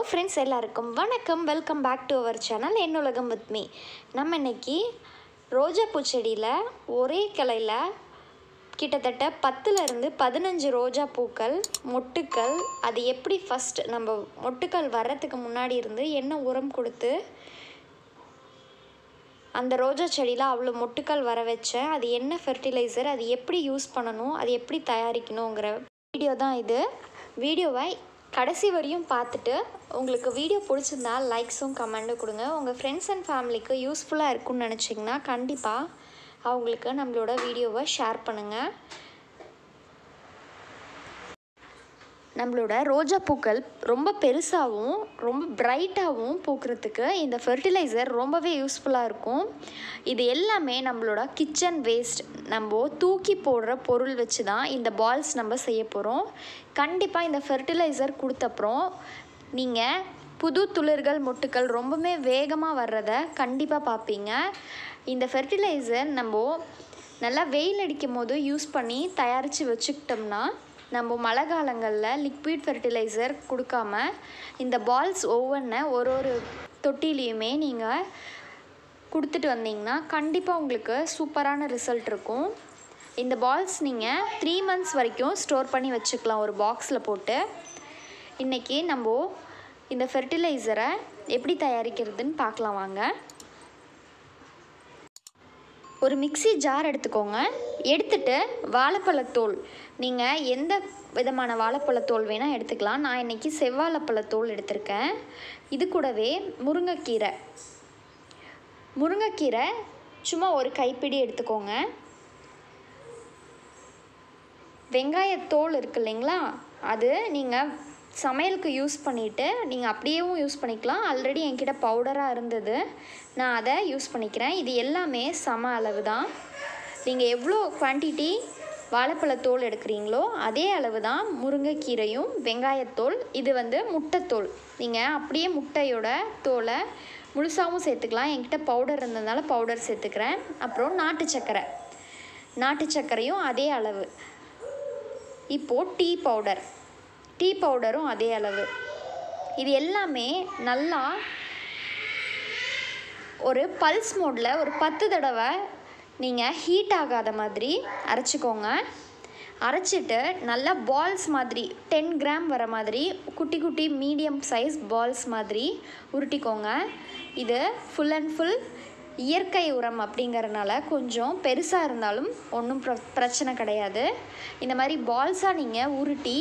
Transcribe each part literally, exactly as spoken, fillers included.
Hello friends, எல்லாருக்கும் வணக்கம். Welcome back to our channel Ennulagam with me. நம்ம இன்னைக்கு ரோஜா பூச்செடியில் ஒரே கிளையில் கிட்டத்தட்ட பத்துலேருந்து பதினஞ்சு ரோஜா பூக்கள் மொட்டுக்கள், அது எப்படி ஃபஸ்ட் நம்ம மொட்டுக்கள் வர்றதுக்கு முன்னாடி இருந்து என்ன உரம் கொடுத்து அந்த ரோஜா செடியில் அவ்வளோ மொட்டுக்கள் வர வச்சேன், அது என்ன ஃபெர்டிலைசர், அது எப்படி யூஸ் பண்ணணும், அது எப்படி தயாரிக்கணுங்கிற வீடியோ தான் இது. வீடியோவை கடைசி வரையும் பார்த்துட்டு உங்களுக்கு வீடியோ பிடிச்சிருந்தா லைக்ஸும் கமெண்ட்டும் கொடுங்க. உங்கள் ஃப்ரெண்ட்ஸ் அண்ட் ஃபேமிலிக்கு யூஸ்ஃபுல்லாக இருக்குன்னு நினச்சிங்கன்னா கண்டிப்பாக அவங்களுக்கு நம்மளோட வீடியோவை ஷேர் பண்ணுங்கள். நம்மளோட ரோஜா பூக்கள் ரொம்ப பெருசாகவும் ரொம்ப பிரைட்டாகவும் பூக்கிறதுக்கு இந்த ஃபெர்டிலைசர் ரொம்பவே யூஸ்ஃபுல்லாக இருக்கும். இது எல்லாமே நம்மளோட கிச்சன் வேஸ்ட், நம்ம தூக்கி போடுற பொருள் வச்சு தான் இந்த பால்ஸ் நம்ம செய்ய போகிறோம். கண்டிப்பாக இந்த ஃபெர்டிலைசர் கொடுத்தப்புறம் நீங்கள் புது துளிர்கள் மொட்டுக்கள் ரொம்பவே வேகமாக வர்றதை கண்டிப்பாக பார்ப்பீங்க. இந்த ஃபெர்டிலைசர் நம்ம நல்லா வெயில் அடிக்கும் போது யூஸ் பண்ணி தயாரித்து வச்சுக்கிட்டோம்னா நம்ம மழை காலங்களில் லிக்விட் ஃபெர்டிலைசர் கொடுக்காம இந்த பால்ஸ் ஒவ்வொன்று ஒரு ஒரு தொட்டிலையுமே நீங்கள் கொடுத்துட்டு வந்தீங்கன்னா கண்டிப்பாக உங்களுக்கு சூப்பரான ரிசல்ட் இருக்கும். இந்த பால்ஸ் நீங்கள் த்ரீ மந்த்ஸ் வரைக்கும் ஸ்டோர் பண்ணி வச்சுக்கலாம் ஒரு பாக்ஸில் போட்டு. இன்றைக்கி நம்ம இந்த ஃபெர்டிலைசரை எப்படி தயாரிக்கிறதுன்னு பார்க்கலாம் வாங்க. ஒரு மிக்ஸி ஜார் எடுத்துக்கோங்க. எடுத்துகிட்டு வாழைப்பழத்தோல், நீங்கள் எந்த விதமான வாழைப்பழத்தோல் வேணால் எடுத்துக்கலாம். நான் இன்றைக்கி செவ்வாழைப்பழத்தோல் எடுத்திருக்கேன். இது கூடவே முருங்கைக்கீரை முருங்கைக்கீரை சும்மா ஒரு கைப்பிடி எடுத்துக்கோங்க. வெங்காயத்தோல் இருக்குது இல்லைங்களா, அது நீங்கள் சமையலுக்கு யூஸ் பண்ணிவிட்டு நீங்கள் அப்படியேவும் யூஸ் பண்ணிக்கலாம். ஆல்ரெடி என்கிட்ட பவுடராக இருந்தது, நான் அதை யூஸ் பண்ணிக்கிறேன். இது எல்லாமே சம அளவு தான். நீங்கள் எவ்வளோ குவான்டிட்டி வாழைப்பழத்தோல் எடுக்கிறீங்களோ அதே அளவு தான் முருங்கைக்கீரையும் வெங்காயத்தோல். இது வந்து முட்டைத்தோல், நீங்கள் அப்படியே முட்டையோட தோலை முழுசாகவும் சேர்த்துக்கலாம். என்கிட்ட பவுடர் இருந்ததுனால பவுடர் சேர்த்துக்கிறேன். அப்புறம் நாட்டு சர்க்கரை நாட்டு சர்க்கரையும் அதே அளவு. இப்போது டீ பவுடர் டீ பவுடரும் அதே அளவு. இது எல்லாமே நல்லா ஒரு பல்ஸ் மோடில் ஒரு பத்து தடவை நீங்கள் ஹீட் ஆகாத மாதிரி அரைச்சிக்கோங்க. அரைச்சிட்டு நல்லா பால்ஸ் மாதிரி டென் கிராம் வர மாதிரி குட்டி குட்டி மீடியம் சைஸ் பால்ஸ் மாதிரி உருட்டிக்கோங்க. இது ஃபுல் அண்ட் ஃபுல் இயற்கை உரம் அப்படிங்கிறதுனால கொஞ்சம் பெருசாக இருந்தாலும் ஒன்றும் ப்ர பிரச்சனை கிடையாது. இந்த மாதிரி பால்ஸாக நீங்கள் உருட்டி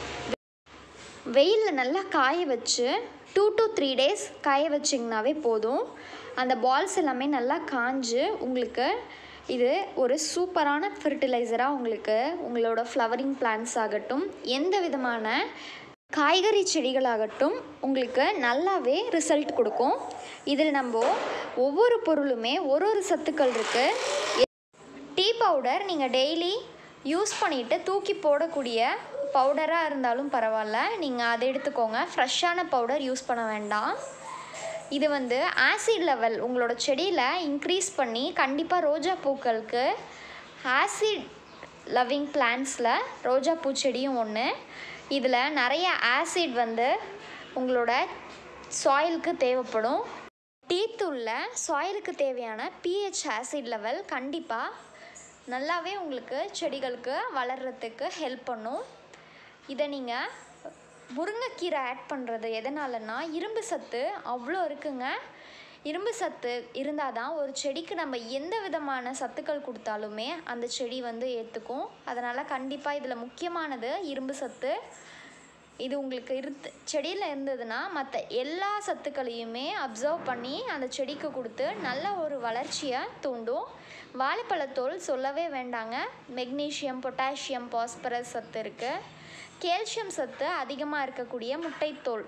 வெயிலில் நல்லா காய வச்சு டூ டு த்ரீ டேஸ் காய வச்சிங்கனாவே போதும். அந்த பால்ஸ் எல்லாமே நல்லா காஞ்சு உங்களுக்கு இது ஒரு சூப்பரான ஃபெர்டிலைசராக உங்களுக்கு உங்களோட ஃப்ளவரிங் பிளான்ட்ஸ் ஆகட்டும், எந்த விதமான காய்கறி செடிகளாகட்டும் உங்களுக்கு நல்லாவே ரிசல்ட் கொடுக்கும். இதில் நம்ம ஒவ்வொரு பொருளுமே ஒரு ஒரு சத்துக்கள் இருக்குது. டீ பவுடர் நீங்கள் டெய்லி யூஸ் பண்ணிவிட்டு தூக்கி போடக்கூடிய பவுடராக இருந்தாலும் பரவாயில்ல, நீங்கள் அதை எடுத்துக்கோங்க. ஃப்ரெஷ்ஷான பவுடர் யூஸ் பண்ண வேண்டாம். இது வந்து ஆசிட் லெவல் உங்களோட செடியில் இன்க்ரீஸ் பண்ணி கண்டிப்பாக ரோஜா பூக்களுக்கு ஆசிட் லவ்விங் பிளான்ட்ஸில் ரோஜா பூச்செடியும் ஒன்று. இதில் நிறைய ஆசிட் வந்து உங்களோட சாயிலுக்கு தேவைப்படும். டீ தூளில் சாயிலுக்கு தேவையான பிஹெச் ஆசிட் லெவல் கண்டிப்பாக நல்லாவே உங்களுக்கு செடிகளுக்கு வளர்கிறதுக்கு ஹெல்ப் பண்ணும். இதை நீங்கள் முருங்கைக்கீரை ஆட் பண்ணுறது எதனாலன்னா இரும்பு சத்து அவ்வளோ இருக்குங்க. இரும்பு சத்து இருந்தால் தான் ஒரு செடிக்கு நம்ம எந்த விதமான சத்துக்கள் கொடுத்தாலுமே அந்த செடி வந்து ஏற்றுக்கும். அதனால் கண்டிப்பாக இதில் முக்கியமானது இரும்பு சத்து. இது உங்களுக்கு இருந்து செடியில் இருந்ததுன்னா மற்ற எல்லா சத்துக்களையுமே அப்சர்வ் பண்ணி அந்த செடிக்கு கொடுத்து நல்ல ஒரு வளர்ச்சியை தூண்டும். வாழைப்பழத்தோல் சொல்லவே வேண்டாங்க. மெக்னீஷியம், பொட்டாசியம், பாஸ்பரஸ் சத்து இருக்குது. கேல்சியம் சத்து அதிகமாக இருக்கக்கூடிய முட்டைத்தோல்.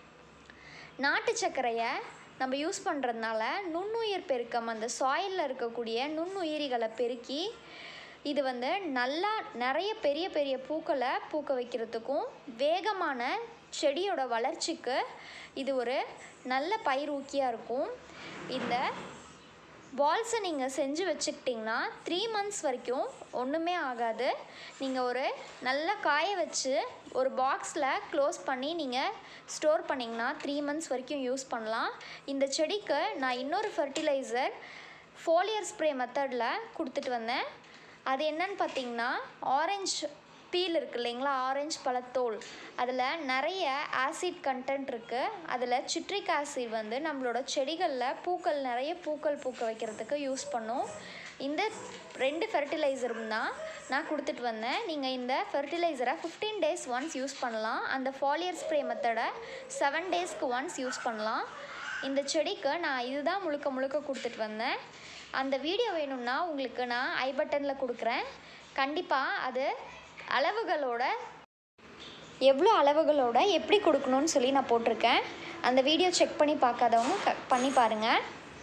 நாட்டு சர்க்கரையை நம்ம யூஸ் பண்ணுறதுனால நுண்ணுயிர் பெருக்கம், அந்த சாயிலில் இருக்கக்கூடிய நுண்ணுயிரிகளை பெருக்கி இது வந்து நல்லா நிறைய பெரிய பெரிய பூக்களை பூக்க வைக்கிறதுக்கும் வேகமான செடியோட வளர்ச்சிக்கு இது ஒரு நல்ல பயிர் ஊக்கியாக இருக்கும். இந்த பால்ஸை நீங்கள் செஞ்சு வச்சுக்கிட்டிங்கன்னா த்ரீ மந்த்ஸ் வரைக்கும் ஒன்றுமே ஆகாது. நீங்கள் ஒரு நல்லா காய வச்சு ஒரு பாக்ஸில் க்ளோஸ் பண்ணி நீங்கள் ஸ்டோர் பண்ணிங்கன்னா த்ரீ மந்த்ஸ் வரைக்கும் யூஸ் பண்ணலாம். இந்த செடிக்கு நான் இன்னொரு ஃபர்டிலைசர் ஃபோலியர் ஸ்ப்ரே மெத்தடில் கொடுத்துட்டு வந்தேன். அது என்னன்னு பார்த்தீங்கன்னா ஆரஞ்சு பீல் இருக்குது இல்லைங்களா, ஆரஞ்சு பழத்தோல், அதில் நிறைய ஆசிட் கண்டென்ட் இருக்குது. அதில் சிட்ரிக் ஆசிட் வந்து நம்மளோட செடிகளில் பூக்கள் நிறைய பூக்கள் பூக்க வைக்கிறதுக்கு யூஸ் பண்ணும். இந்த ரெண்டு ஃபெர்டிலைசரும் தான் நான் கொடுத்துட்டு வந்தேன். நீங்கள் இந்த ஃபெர்டிலைசரை ஃபிஃப்டீன் டேஸ் ஒன்ஸ் யூஸ் பண்ணலாம். அந்த ஃபாலியர் ஸ்ப்ரே மெத்தடை செவன் டேஸ்க்கு ஒன்ஸ் யூஸ் பண்ணலாம். இந்த செடிக்கு நான் இதுதான் முழுக்க முழுக்க கொடுத்துட்டு வந்தேன். அந்த வீடியோ வேணும்னா உங்களுக்கு நான் ஐ பட்டனில் கொடுக்குறேன். கண்டிப்பாக அது அளவுகளோட எவ்வளோ அளவுகளோட எப்படி கொடுக்கணும்னு சொல்லி நான் போட்டிருக்கேன். அந்த வீடியோ செக் பண்ணி பார்க்காதவங்க க பண்ணி பாருங்கள்.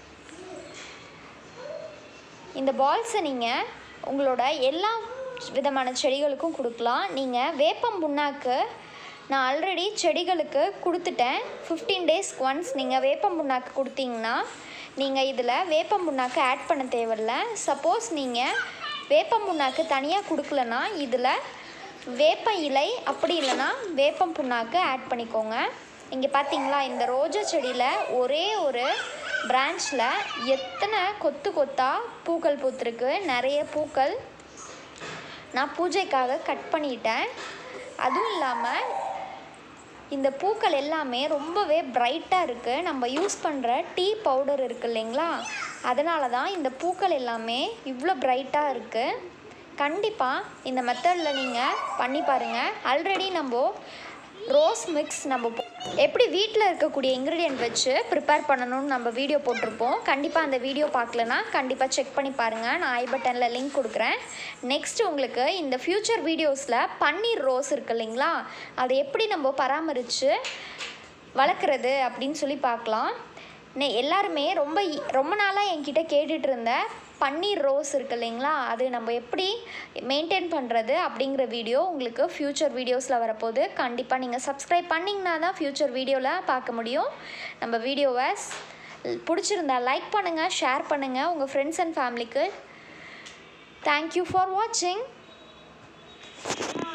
இந்த பால்ஸை நீங்கள் உங்களோட எல்லா விதமான செடிகளுக்கும் கொடுக்கலாம். நீங்கள் வேப்பம் புண்ணாக்கு நான் ஆல்ரெடி செடிகளுக்கு கொடுத்துட்டேன். ஃபிஃப்டீன் டேஸ்க்கு ஒன்ஸ் நீங்கள் வேப்பம் புண்ணாக்கு கொடுத்தீங்கன்னா நீங்கள் இதில் வேப்பம் புண்ணாக்கு ஆட் பண்ண தேவையில்ல. சப்போஸ் நீங்கள் வேப்பம் புண்ணாக்கு தனியாக கொடுக்கலன்னா இதில் வேப்ப இலை அப்படி இல்லைன்னா வேப்பம் புண்ணாக்கு ஆட் பண்ணிக்கோங்க. இங்கே பார்த்தீங்களா, இந்த ரோஜா செடியில் ஒரே ஒரு பிரான்ச்சில் எத்தனை கொத்து கொத்தாக பூக்கள் பூத்துருக்கு. நிறைய பூக்கள் நான் பூஜைக்காக கட் பண்ணிட்டேன். அதுவும் இல்லாமல் இந்த பூக்கள் எல்லாமே ரொம்பவே பிரைட்டாக இருக்குது. நம்ம யூஸ் பண்ணுற டீ பவுடர் இருக்குது இல்லைங்களா, அதனால தான் இந்த பூக்கள் எல்லாமே இவ்வளோ பிரைட்டாக இருக்குது. கண்டிப்பாக இந்த மெத்தடில் நீங்கள் பண்ணி பாருங்கள். ஆல்ரெடி நம்ம ரோஸ் மிக்ஸ் நம்ம எப்படி வீட்டில் இருக்கக்கூடிய இன்க்ரீடியன்ட் வச்சு ப்ரிப்பேர் பண்ணணும்னு நம்ம வீடியோ போட்டிருப்போம். கண்டிப்பாக அந்த வீடியோ பார்க்கலன்னா கண்டிப்பாக செக் பண்ணி பாருங்கள். நான் ஐ பட்டனில் லிங்க் கொடுக்குறேன். நெக்ஸ்ட் உங்களுக்கு இந்த ஃப்யூச்சர் வீடியோஸில் பன்னீர் ரோஸ் இருக்குது இல்லைங்களா, அதை எப்படி நம்ம பராமரித்து வளர்க்குறது அப்படின்னு சொல்லி பார்க்கலாம். நே எல்லாருமே ரொம்ப ரொம்ப நாளாக என்கிட்ட கேட்டுட்டு இருந்த பன்னீர் ரோஸ் இருக்குது இல்லைங்களா, அது நம்ம எப்படி மெயின்டைன் பண்ணுறது அப்படிங்கிற வீடியோ உங்களுக்கு ஃப்யூச்சர் வீடியோஸில் வரப்போகுது. கண்டிப்பாக நீங்கள் சப்ஸ்கிரைப் பண்ணிங்கன்னா தான் ஃப்யூச்சர் வீடியோவில் பார்க்க முடியும். நம்ம வீடியோவை பிடிச்சிருந்தா லைக் பண்ணுங்கள், ஷேர் பண்ணுங்கள் உங்கள் ஃப்ரெண்ட்ஸ் அண்ட் ஃபேமிலிக்கு. தேங்க்யூ ஃபார் வாட்சிங்.